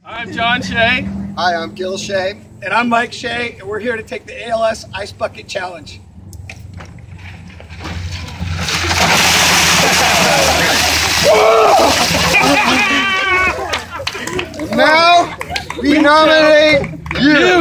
I'm John Shea. Hi, I'm Gil Shea. And I'm Mike Shea, and we're here to take the ALS Ice Bucket Challenge. And now, we nominate you.